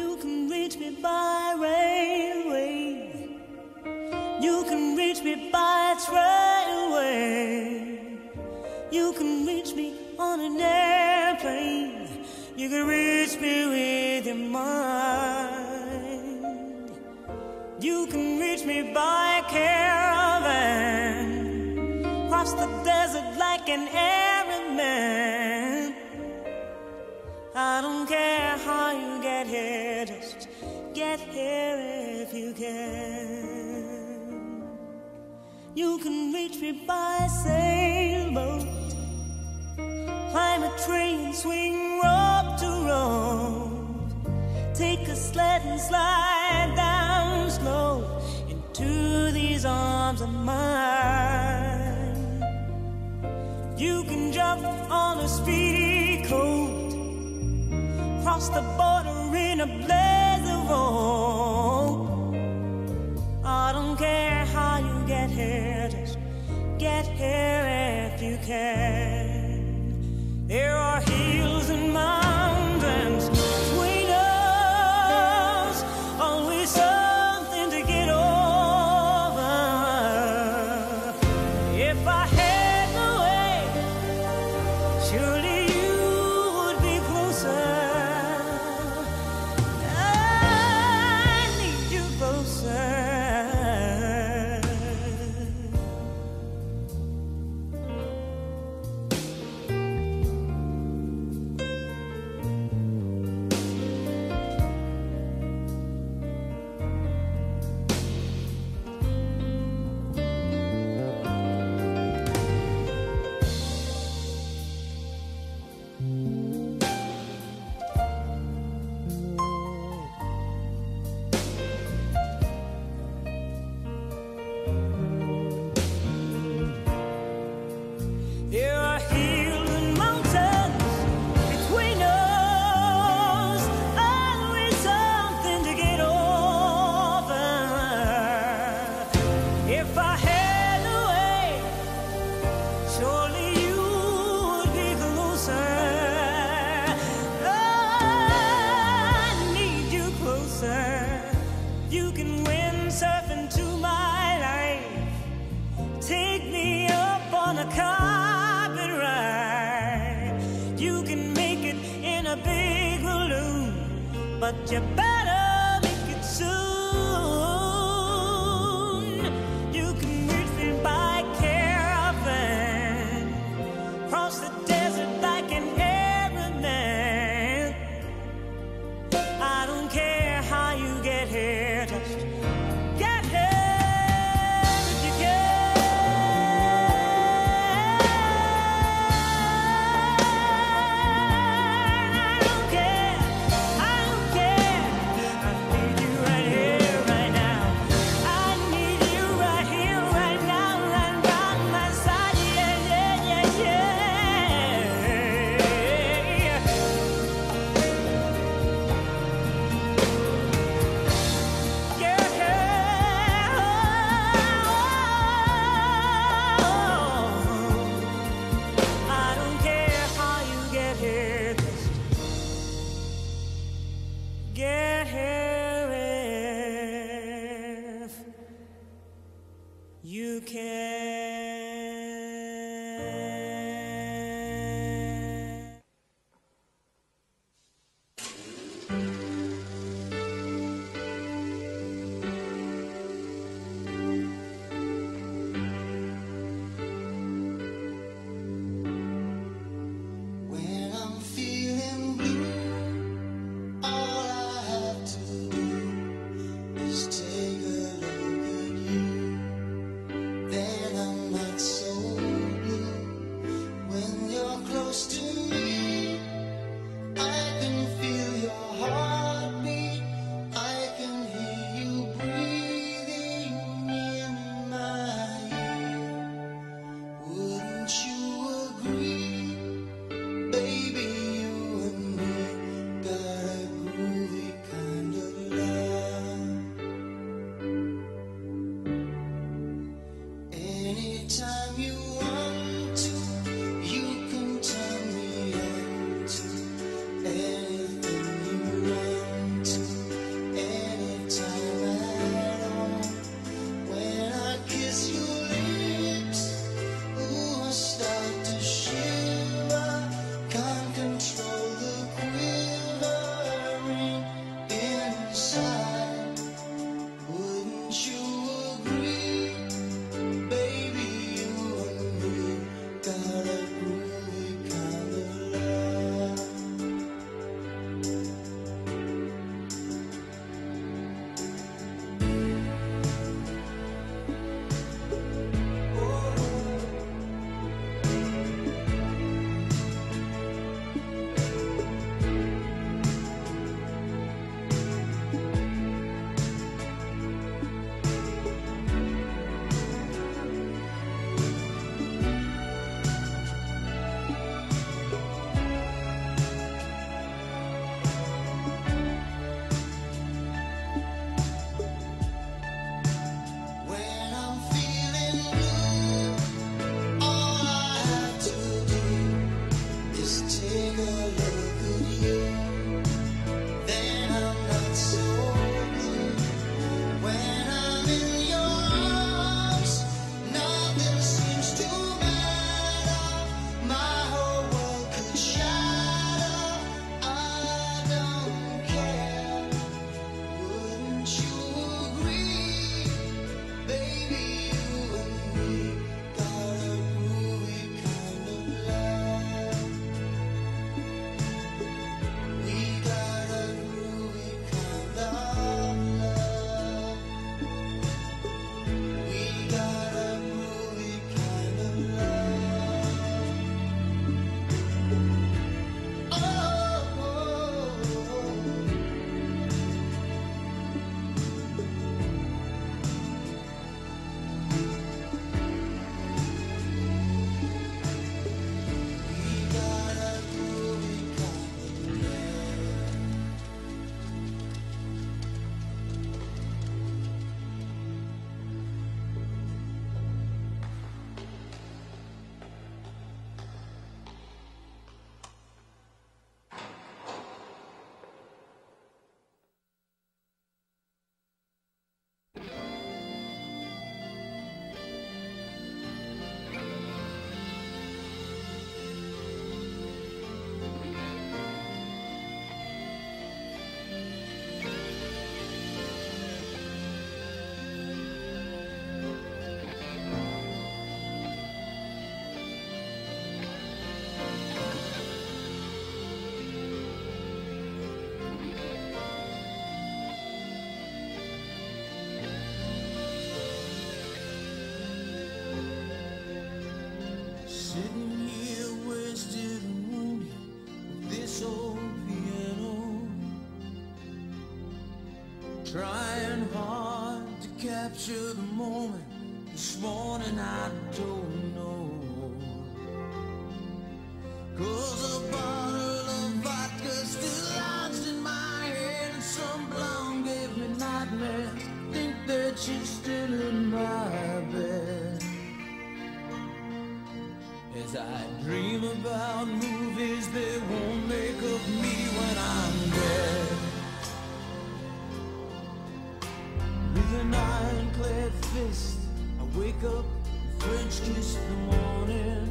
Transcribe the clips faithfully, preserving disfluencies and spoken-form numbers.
You can reach me by railway. You can reach me by trailway. You can reach me on an airplane. You can reach me with your mind. You can reach me by caravan, cross the desert like an Arab man. I don't care how you get here, just get here if you can. You can reach me by sailboat, climb a tree and swing rope to rope, take a sled and slide down slow into these arms of mine. You can jump on a speedy coat, cross the border in a blaze of hope. I don't care how you get here, just get here if you can. There are hills and mountains between us, always something to get over. If I had the way, surely you would be closer. I need you closer. There are hills and mountains between us, always something to get over. If I had a way, surely you would be closer. I need you closer. You can windsurf into my life, take me up on a carpet ride. You can make it in a big balloon, but you better make it soon. You can reach me by caravan, cross the desert like an Arab man. I don't care how you get here, just get here if you can. I don't care, I don't care, Sitting here wasted and wounded with this old piano, trying hard to capture the moment. This morning I don't know, 'cause a bottle of vodka still lodged in my head, and some blonde gave me nightmares. Think that she's still in my bed. As I dream about movies they won't make of me when I'm dead. With an ironclad fist I wake up and French kiss the morning,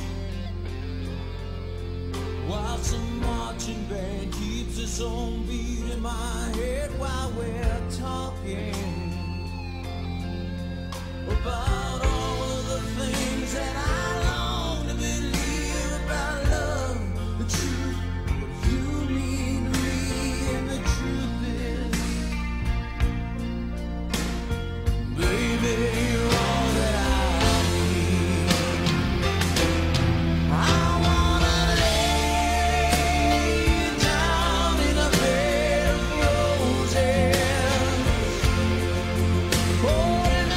while some marching band keeps its own beat in my head while we're talking about all of the things that I long to believe about love, the truth, you mean me, and the truth is, baby, you're all that I need. I wanna lay down in a bed of roses. Oh,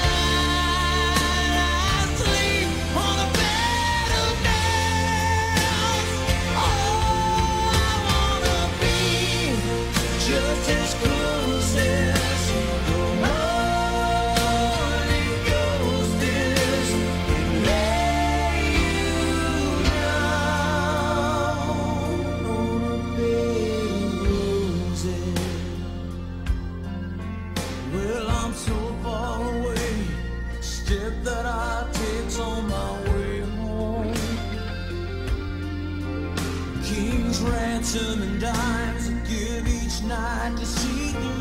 that I take on my way home. King's ransom and dimes I give each night to see the